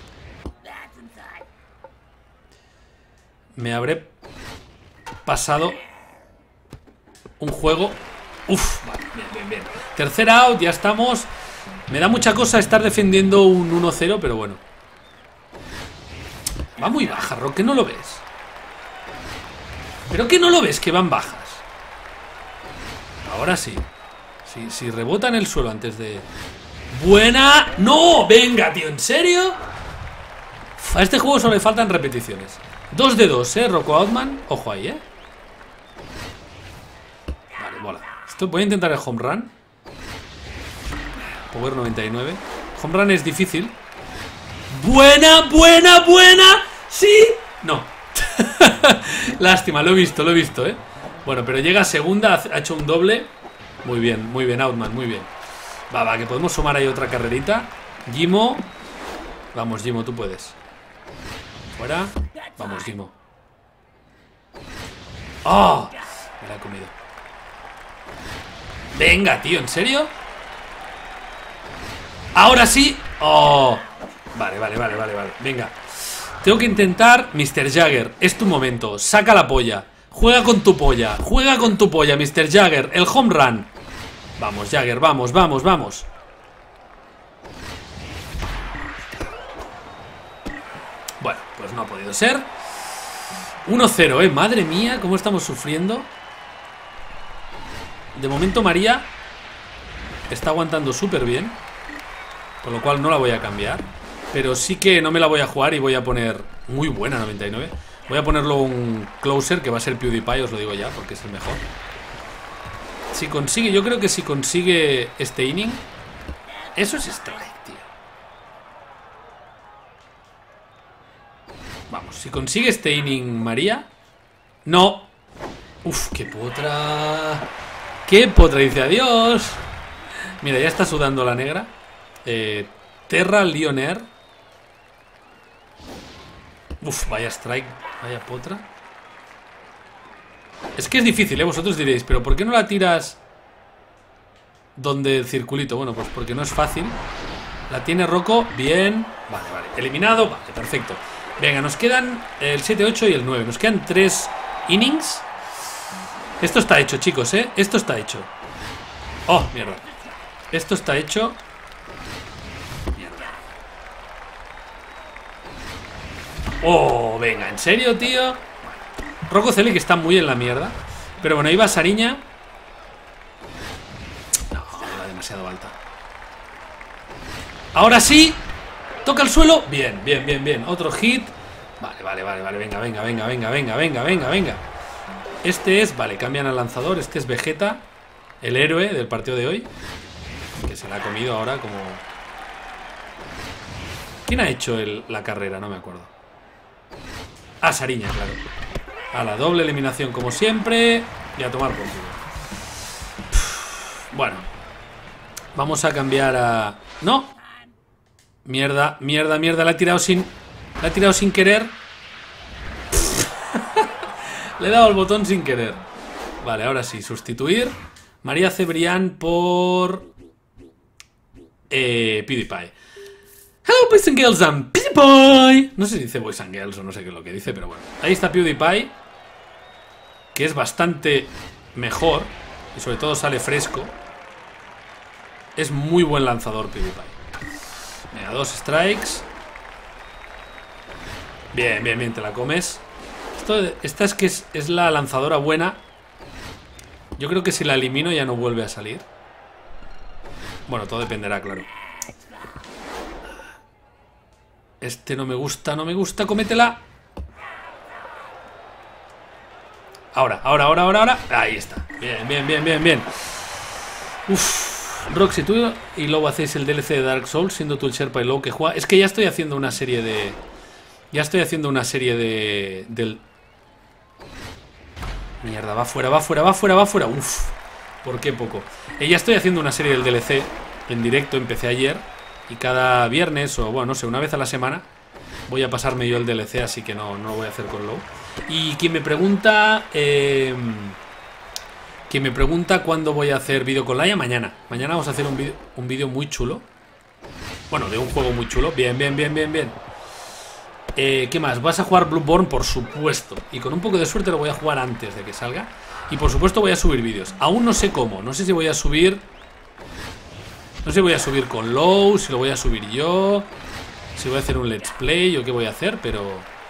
me habré pasado un juego. Uf, vale, bien, bien, bien. Tercer out, ya estamos. Me da mucha cosa estar defendiendo un uno cero, pero bueno. Va muy baja, Rock, que no lo ves. ¿Pero que no lo ves? Que van bajas. Ahora sí. Si, si rebota en el suelo antes de... ¡Buena! ¡No! ¡Venga, tío! ¿En serio? A este juego solo le faltan repeticiones. Dos de dos, ¿eh? Rocco Outman. Ojo ahí, ¿eh? Vale, bola. Esto, voy a intentar el home run. Power noventa y nueve. Home run es difícil. ¡Buena, buena, buena! ¡Sí! No. Lástima, lo he visto, lo he visto, ¿eh? Bueno, pero llega a segunda, ha hecho un doble. Muy bien, muy bien, Outman, muy bien. Va, va, que podemos sumar ahí otra carrerita. Gimo. Vamos, Gimo, tú puedes. Fuera. Vamos, Gimo. ¡Oh! Me la he comido. Venga, tío, ¿en serio? Ahora sí. ¡Oh! Vale, vale, vale, vale, vale. Venga. Tengo que intentar, mister Jagger. Es tu momento. Saca la polla. Juega con tu polla. Juega con tu polla, mister Jagger. El home run. Vamos, Jagger, vamos, vamos, vamos. Bueno, pues no ha podido ser. uno cero, eh. Madre mía, cómo estamos sufriendo. De momento María está aguantando súper bien, por lo cual no la voy a cambiar. Pero sí que no me la voy a jugar y voy a poner... Muy buena, noventa y nueve. Voy a ponerlo un closer, que va a ser PewDiePie, os lo digo ya, porque es el mejor. Si consigue, yo creo que si consigue este inning, eso es strike, tío. Vamos, si consigue este inning María. No. Uf, qué potra. Qué potra, dice adiós. Mira, ya está sudando la negra. Eh... Terra Lioner. Uf, vaya strike, vaya potra. Es que es difícil, ¿eh? Vosotros diréis, pero ¿por qué no la tiras donde el circulito? Bueno, pues porque no es fácil. La tiene Rocco, bien. Vale, vale, eliminado, vale, perfecto. Venga, nos quedan el siete, ocho y el nueve. Nos quedan tres innings. Esto está hecho, chicos, ¿eh? Esto está hecho. Oh, mierda. Esto está hecho. Mierda. Oh, venga, ¿en serio, tío? Rocco Celi, que está muy en la mierda. Pero bueno, ahí va Sariña. No, era demasiado alta. Ahora sí. Toca el suelo. Bien, bien, bien, bien. Otro hit. Vale, vale, vale, vale. Venga, venga, venga, venga, venga, venga, venga, venga. Este es, vale, cambian al lanzador. Este es Vegeta, el héroe del partido de hoy, que se la ha comido ahora como... ¿Quién ha hecho el, la carrera? No me acuerdo. Ah, Sariña, claro. A la doble eliminación como siempre. Y a tomar por culo. Bueno, vamos a cambiar a... No. Mierda, mierda, mierda. La he tirado sin... La he tirado sin querer. Le he dado el botón sin querer. Vale, ahora sí, sustituir. María Cebrián por... Eh, PewDiePie. Hello, boys and girls, I'm PewDiePie. No sé si dice boys and girls o no sé qué es lo que dice, pero bueno. Ahí está PewDiePie, que es bastante mejor. Y sobre todo sale fresco. Es muy buen lanzador PewDiePie. Venga, dos strikes. Bien, bien, bien, te la comes. Esto, esta es que es, es la lanzadora buena. Yo creo que si la elimino ya no vuelve a salir. Bueno, todo dependerá, claro. Este no me gusta, no me gusta, cómetela. Ahora, ahora, ahora, ahora, ahora. Ahí está. Bien, bien, bien, bien, bien. Uf. Roxy, tú y Low hacéis el D L C de Dark Souls, siendo tú el Sherpa y Low que juega. Es que ya estoy haciendo una serie de... Ya estoy haciendo una serie de... Del... Mierda, va fuera, va fuera, va fuera, va fuera. Uf, ¿por qué poco? Eh, ya estoy haciendo una serie del D L C en directo, empecé ayer. Y cada viernes, o bueno, no sé, una vez a la semana voy a pasarme yo el D L C, así que no, no lo voy a hacer con Low. Y quien me pregunta... Eh, quien me pregunta cuándo voy a hacer vídeo con Laia, mañana. Mañana vamos a hacer un vídeo un vídeo muy chulo. Bueno, de un juego muy chulo. Bien, bien, bien, bien, bien. Eh, ¿Qué más? ¿Vas a jugar Bloodborne? Por supuesto. Y con un poco de suerte lo voy a jugar antes de que salga. Y por supuesto voy a subir vídeos. Aún no sé cómo. No sé si voy a subir... No sé si voy a subir con Low, si lo voy a subir yo, si voy a hacer un let's play o qué voy a hacer, pero...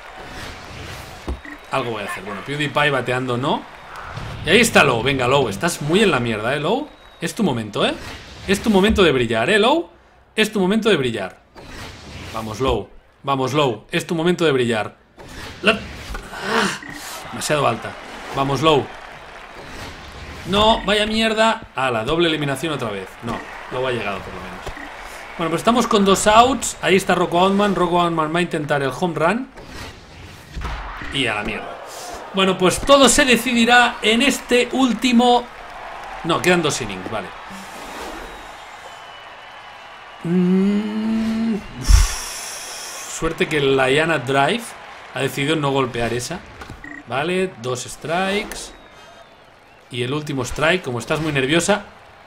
Algo voy a hacer. Bueno, PewDiePie bateando no. Y ahí está Low. Venga, Low, estás muy en la mierda, ¿eh, Low? Es tu momento, ¿eh? Es tu momento de brillar, ¿eh, Low? Es tu momento de brillar. Vamos, Low. Vamos, Low. Es tu momento de brillar. La... Ah, demasiado alta. Vamos, Low. No, vaya mierda. A la doble eliminación otra vez. No, Low ha llegado por lo menos. Bueno, pues estamos con dos outs. Ahí está Rocco Outman. Rocco Outman va a intentar el home run. Y a la mierda. Bueno, pues todo se decidirá en este último... No, quedan dos innings, vale. Mm... Suerte que la Yana Drive ha decidido no golpear esa. Vale, dos strikes. Y el último strike, como estás muy nerviosa.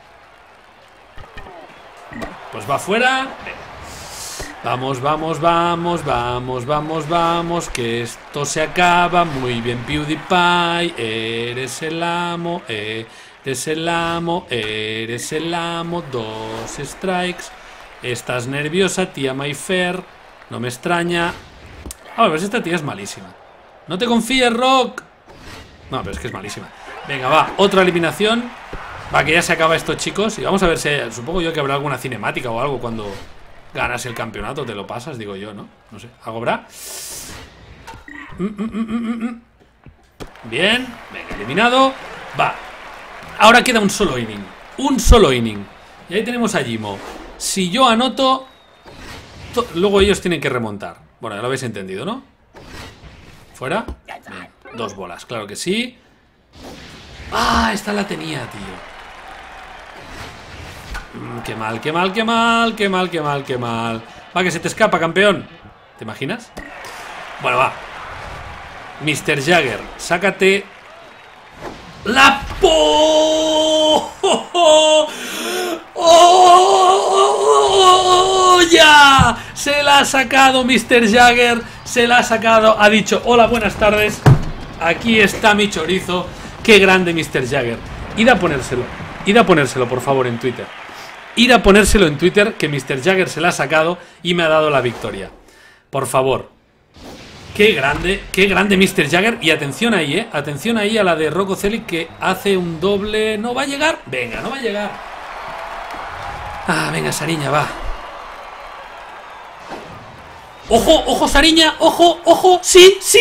Pues va fuera. Vamos, vamos, vamos, vamos, vamos, vamos. Que esto se acaba. Muy bien, PewDiePie. Eres el amo. Eres el amo. Eres el amo. Dos strikes. Estás nerviosa, tía Mayfair. No me extraña. Ah, pues esta tía es malísima. No te confíes, Rock. No, pero es que es malísima. Venga, va, otra eliminación. Va, que ya se acaba esto, chicos. Y vamos a ver si... Supongo yo que habrá alguna cinemática o algo cuando ganas el campeonato. Te lo pasas, digo yo, ¿no? No sé, ¿algo habrá? Mm, mm, mm, mm, mm. Bien, venga, eliminado. Va. Ahora queda un solo inning. Un solo inning. Y ahí tenemos a Jimo. Si yo anoto... Luego ellos tienen que remontar. Bueno, ya lo habéis entendido, ¿no? ¿Fuera? Bien. Dos bolas, claro que sí. ¡Ah! Esta la tenía, tío. Mm, qué mal, qué mal, qué mal, qué mal, qué mal, qué mal. Va, que se te escapa, campeón. ¿Te imaginas? Bueno, va. mister Jagger, sácate la po... ¡Oh! ¡Oh! ¡Ya! Se la ha sacado mister Jagger. Se la ha sacado. Ha dicho, hola, buenas tardes. Aquí está mi chorizo. Qué grande mister Jagger. Id a ponérselo. Id a ponérselo, por favor, en Twitter. Id a ponérselo en Twitter, que mister Jagger se la ha sacado y me ha dado la victoria. Por favor. Qué grande, qué grande mister Jagger. Y atención ahí, eh. Atención ahí a la de Rocco Celic, que hace un doble. ¿No va a llegar? Venga, no va a llegar. Ah, venga, Sariña, va. ¡Ojo, ojo, Sariña! ¡Ojo, ojo! ¡Sí, sí!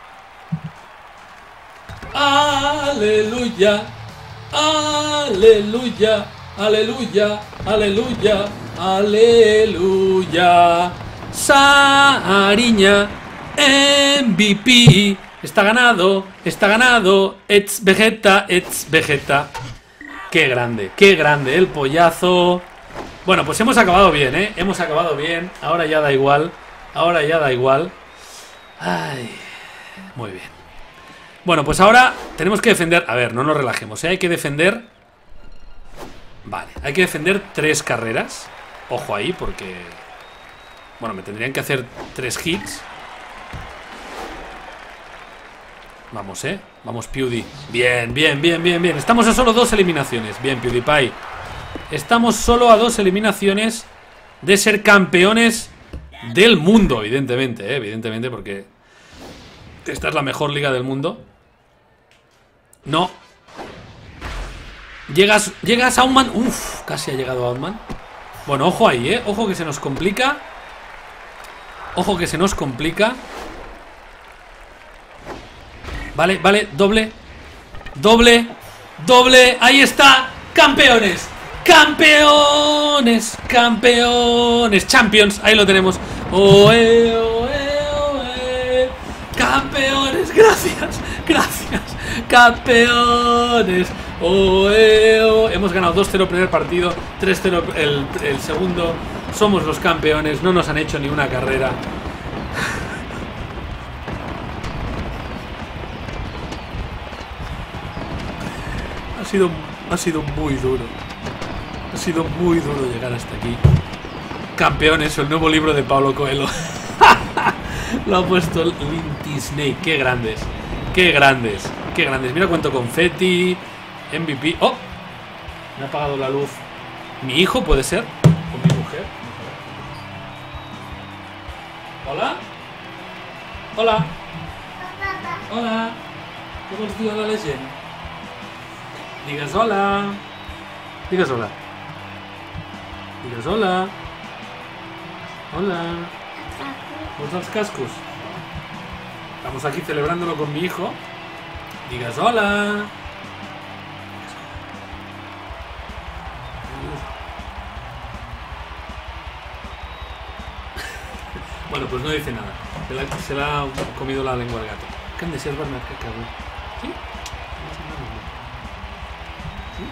¡Aleluya! ¡Aleluya! ¡Aleluya! ¡Aleluya! ¡Aleluya! Sariña, M V P. Está ganado, está ganado. It's Vegeta, it's Vegeta. Qué grande, qué grande el pollazo. Bueno, pues hemos acabado bien, ¿eh? Hemos acabado bien. Ahora ya da igual. Ahora ya da igual. Ay, muy bien. Bueno, pues ahora tenemos que defender. A ver, no nos relajemos, ¿eh? Hay que defender. Vale, hay que defender tres carreras. Ojo ahí, porque... Bueno, me tendrían que hacer tres hits. Vamos, ¿eh? Vamos, Pewdie. Bien, bien, bien, bien, bien. Estamos a solo dos eliminaciones. Bien, PewDiePie. Estamos solo a dos eliminaciones de ser campeones del mundo, evidentemente, ¿eh? Evidentemente, porque esta es la mejor liga del mundo. No. Llegas, llegas a Outman. Uf, casi ha llegado a Outman. Bueno, ojo ahí, ¿eh? Ojo que se nos complica. Ojo que se nos complica. Vale, vale, doble. Doble, doble, ahí está. Campeones, campeones, campeones, champions, ahí lo tenemos. Oe, oe, oe. Campeones, gracias, gracias. Campeones. Oe, oe. Hemos ganado dos cero primer partido, tres cero el, el segundo. Somos los campeones, no nos han hecho ni una carrera. Ha sido, ha sido muy duro. Ha sido muy duro llegar hasta aquí. Campeones, el nuevo libro de Paulo Coelho. Lo ha puesto Linty Snake. Qué grandes. Qué grandes. Qué grandes. Mira cuánto confeti. M V P. ¡Oh! Me ha apagado la luz. ¿Mi hijo puede ser? ¿O mi mujer? ¿Hola? Hola. Hola. ¿Qué vols dir a la gent? Digues hola. Digues hola. Digues hola. Hola. Vols els cascos? Estamos aquí celebrándolo con mi hijo. Digues hola. Bueno, pues no dice nada. Se la, se la ha comido la lengua al gato. ¿Qué han de ser, Bernat? ¿Qué cago? ¿Sí? ¿Sí?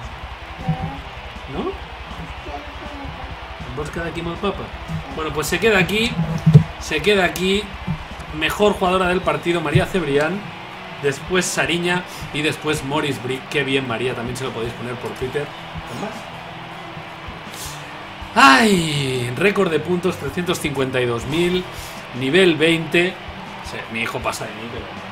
¿No? ¿Vos queda aquí mal papa? Bueno, pues se queda aquí. Se queda aquí. Mejor jugadora del partido, María Cebrián. Después Sariña. Y después Morris Brick. Qué bien, María. También se lo podéis poner por Twitter. ¿Con más? ¡Ay! Récord de puntos, trescientos cincuenta y dos mil. Nivel veinte. Sí, mi hijo pasa de mí,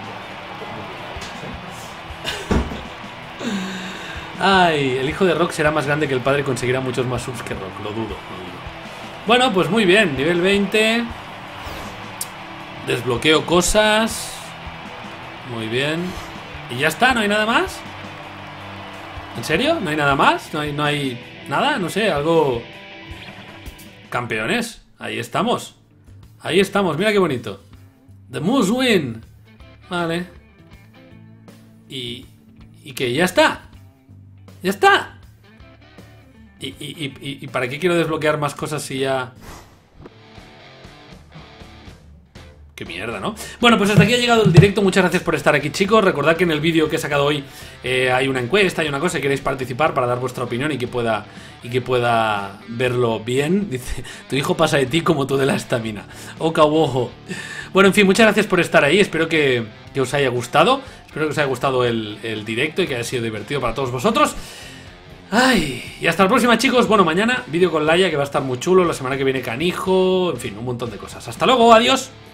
pero... ¡Ay! El hijo de Rock será más grande que el padre y conseguirá muchos más subs que Rock. Lo dudo, lo dudo. Bueno, pues muy bien. Nivel veinte. Desbloqueo cosas. Muy bien. Y ya está, ¿no hay nada más? ¿En serio? ¿No hay nada más? ¿No hay, no hay nada? No sé, algo... Campeones, ahí estamos. Ahí estamos, mira qué bonito. The Moose Win. Vale. Y... Y que ya está. Ya está. Y, y, y, y ¿para qué quiero desbloquear más cosas si ya... Qué mierda, ¿no? Bueno, pues hasta aquí ha llegado el directo. Muchas gracias por estar aquí, chicos. Recordad que en el vídeo que he sacado hoy eh, hay una encuesta, hay una cosa, si queréis participar para dar vuestra opinión y que pueda y que pueda verlo bien. Dice, tu hijo pasa de ti como tú de la estamina. Oca ojo. Bueno, en fin, muchas gracias por estar ahí. Espero que, que os haya gustado. Espero que os haya gustado el, el directo y que haya sido divertido para todos vosotros. Ay, y hasta la próxima, chicos. Bueno, mañana vídeo con Laia, que va a estar muy chulo. La semana que viene Canijo. En fin, un montón de cosas. Hasta luego, adiós.